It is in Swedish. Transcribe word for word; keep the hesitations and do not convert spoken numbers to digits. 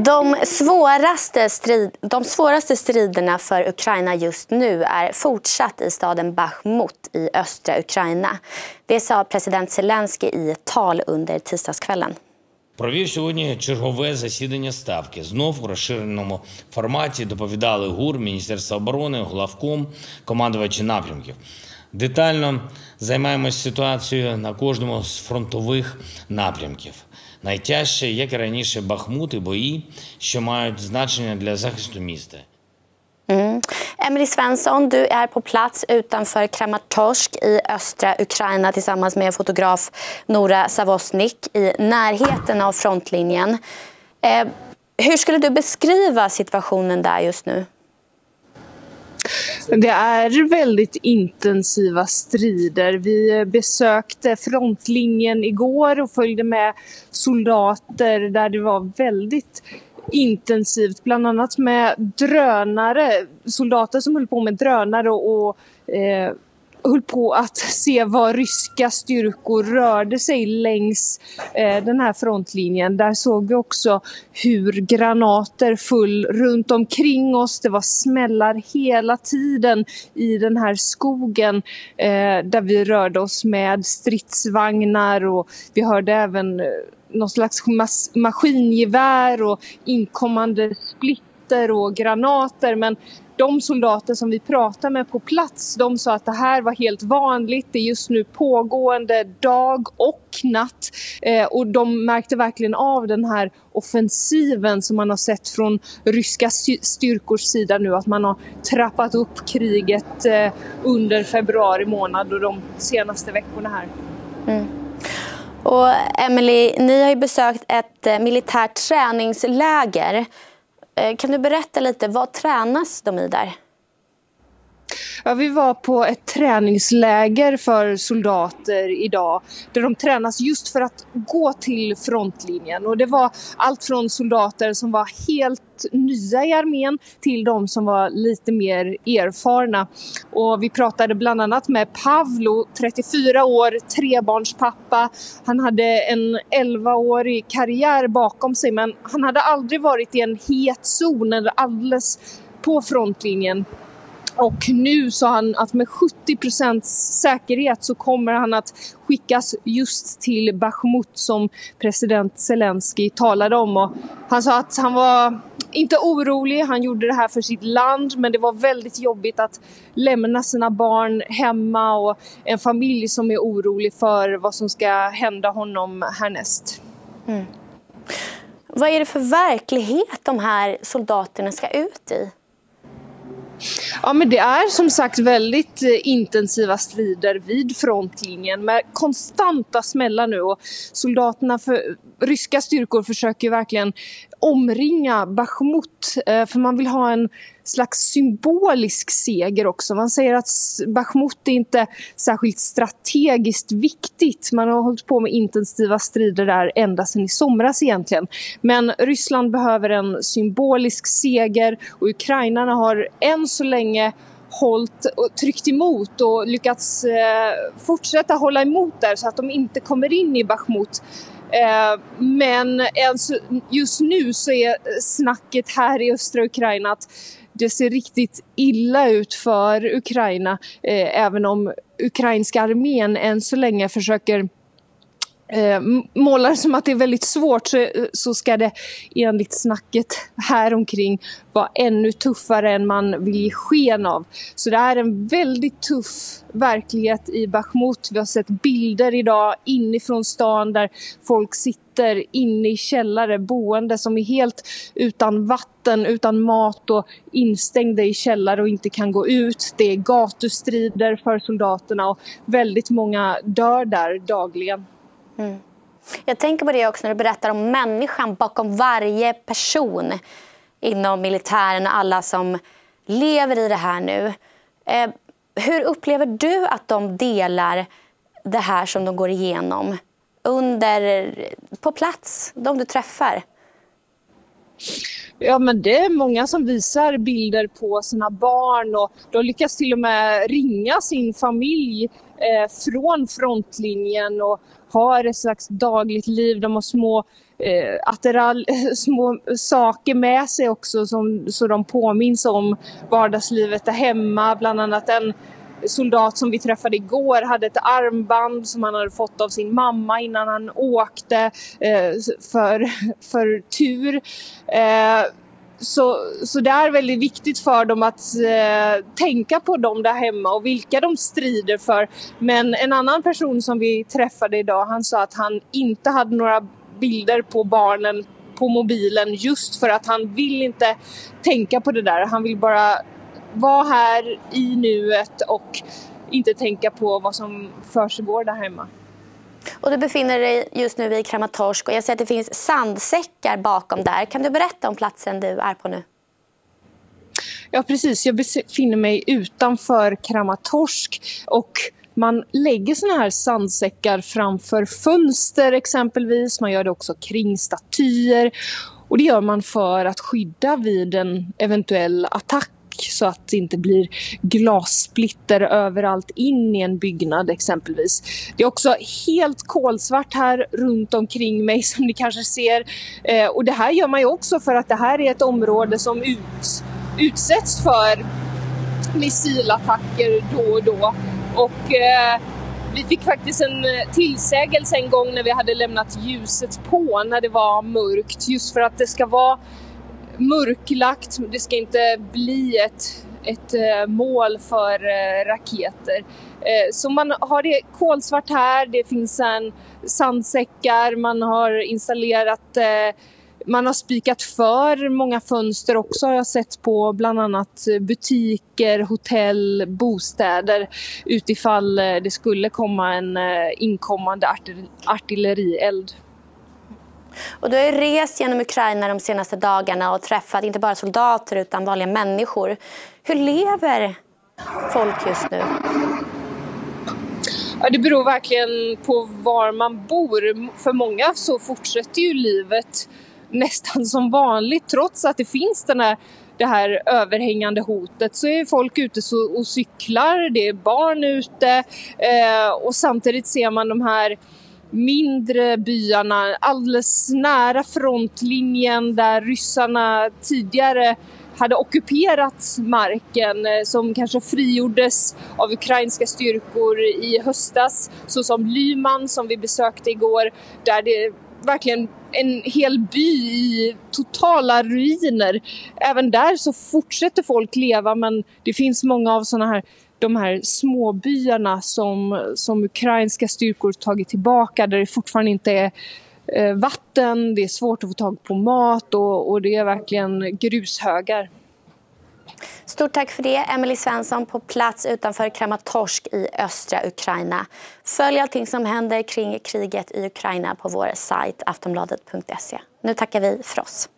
De svåraste, strid, de svåraste striderna för Ukraina just nu är fortsatt i staden Bachmut i östra Ukraina. Det sa president Zelensky i ett tal under tisdagskvällen. Провів сьогодні чергове засідання Ставки. Знов у розширеному форматі доповідали ГУР, Міністерство оборони, главком, командувачі напрямків. Детально займаємось ситуацією на кожному з фронтових напрямків. Найтяжче, як і раніше, Бахмут і бої, що мають значення для захисту міста. Mm. Emily Svensson, du är på plats utanför Kramatorsk i östra Ukraina tillsammans med fotograf Nora Savosnik i närheten av frontlinjen. Eh, hur skulle du beskriva situationen där just nu? Det är väldigt intensiva strider. Vi besökte frontlinjen igår och följde med soldater där det var väldigt intensivt, bland annat med drönare, soldater som höll på med drönare och, och eh, höll på att se var ryska styrkor rörde sig längs eh, den här frontlinjen. Där såg vi också hur granater föll runt omkring oss. Det var smällar hela tiden i den här skogen eh, där vi rörde oss med stridsvagnar, och vi hörde även eh, någon slags mas- maskingevär och inkommande splitter och granater. Men de soldater som vi pratade med på plats, de sa att det här var helt vanligt. Det är just nu pågående dag och natt. Eh, och de märkte verkligen av den här offensiven som man har sett från ryska styrkors sida nu. Att man har trappat upp kriget eh, under februari månad och de senaste veckorna här. Mm. Och Emily, ni har ju besökt ett militärt träningsläger. Kan du berätta lite, vad tränas de i där? Ja, vi var på ett träningsläger för soldater idag där de tränas just för att gå till frontlinjen. Och det var allt från soldater som var helt nya i armén till de som var lite mer erfarna. Och vi pratade bland annat med Pavlo, trettiofyra år, trebarnspappa. Han hade en elvaårig karriär bakom sig, men han hade aldrig varit i en het zon eller alldeles på frontlinjen. Och nu sa han att med sjuttio procent säkerhet så kommer han att skickas just till Bachmut som president Zelensky talade om. Och han sa att han var inte orolig, han gjorde det här för sitt land, men det var väldigt jobbigt att lämna sina barn hemma och en familj som är orolig för vad som ska hända honom härnäst. Mm. Vad är det för verklighet de här soldaterna ska ut i? Ja, men det är som sagt väldigt intensiva strider vid frontlinjen med konstanta smällar nu, och soldaterna för ryska styrkor försöker verkligen omringa Bachmut för man vill ha en slags symbolisk seger också. Man säger att Bachmut är inte särskilt strategiskt viktigt. Man har hållit på med intensiva strider där ända sedan i somras egentligen. Men Ryssland behöver en symbolisk seger, och ukrainarna har än så länge hållit och tryckt emot och lyckats eh, fortsätta hålla emot där så att de inte kommer in i Bachmut. Eh, men just nu så är snacket här i östra Ukraina att det ser riktigt illa ut för Ukraina, eh, även om ukrainska armén än så länge försöker eh, målar som att det är väldigt svårt, så, så ska det enligt snacket här omkring vara ännu tuffare än man vill ge sken av. Så det är en väldigt tuff verklighet i Bachmut. Vi har sett bilder idag inifrån stan där folk sitter inne i källare, boende som är helt utan vatten, utan mat och instängda i källare och inte kan gå ut. Det är gatustrider för soldaterna och väldigt många dör där dagligen. Mm. Jag tänker på det också när du berättar om människan bakom varje person inom militären och alla som lever i det här nu. Eh, hur upplever du att de delar det här som de går igenom under, på plats, de du träffar? Ja, men det är många som visar bilder på sina barn, och de lyckas till och med ringa sin familj eh, från frontlinjen och har ett slags dagligt liv. De har små eh, attirall, små saker med sig också som, så de påminns om vardagslivet där hemma. Bland annat en soldat som vi träffade igår hade ett armband som han hade fått av sin mamma innan han åkte eh, för, för tur. Eh, Så, så det är väldigt viktigt för dem att eh, tänka på dem där hemma och vilka de strider för. Men en annan person som vi träffade idag, han sa att han inte hade några bilder på barnen på mobilen just för att han vill inte tänka på det där. Han vill bara vara här i nuet och inte tänka på vad som försiggår där hemma. Och du befinner dig just nu i Kramatorsk och jag ser att det finns sandsäckar bakom där. Kan du berätta om platsen du är på nu? Ja, precis. Jag befinner mig utanför Kramatorsk och man lägger såna här sandsäckar framför fönster exempelvis. Man gör det också kring statyer och det gör man för att skydda vid en eventuell attack, så att det inte blir glassplitter överallt in i en byggnad exempelvis. Det är också helt kolsvart här runt omkring mig som ni kanske ser. Eh, och det här gör man ju också för att det här är ett område som ut, utsätts för missilattacker då och då. Och eh, vi fick faktiskt en tillsägelse en gång när vi hade lämnat ljuset på när det var mörkt. Just för att det ska vara mörklagt, det ska inte bli ett, ett mål för raketer. Så man har det kolsvart här, det finns en sandsäckar, man har installerat, man har spikat för många fönster också, har jag sett på bland annat butiker, hotell, bostäder utifall det skulle komma en inkommande artillerield. Och du har rest genom Ukraina de senaste dagarna och träffat inte bara soldater utan vanliga människor. Hur lever folk just nu? Ja, det beror verkligen på var man bor. För många så fortsätter ju livet nästan som vanligt. Trots att det finns den här, det här överhängande hotet så är folk ute och cyklar. Det är barn ute eh, och samtidigt ser man de här mindre byarna alldeles nära frontlinjen där ryssarna tidigare hade ockuperat marken som kanske frigjordes av ukrainska styrkor i höstas, så som Lyman som vi besökte igår, där det är verkligen en hel by i totala ruiner. Även där så fortsätter folk leva, men det finns många av såna här de här småbyarna som, som ukrainska styrkor tagit tillbaka, där det fortfarande inte är eh, vatten, det är svårt att få tag på mat och, och det är verkligen grushögar. Stort tack för det, Emelie Svensson på plats utanför Kramatorsk i östra Ukraina. Följ allting som händer kring kriget i Ukraina på vår sajt aftonbladet punkt se. Nu tackar vi för oss.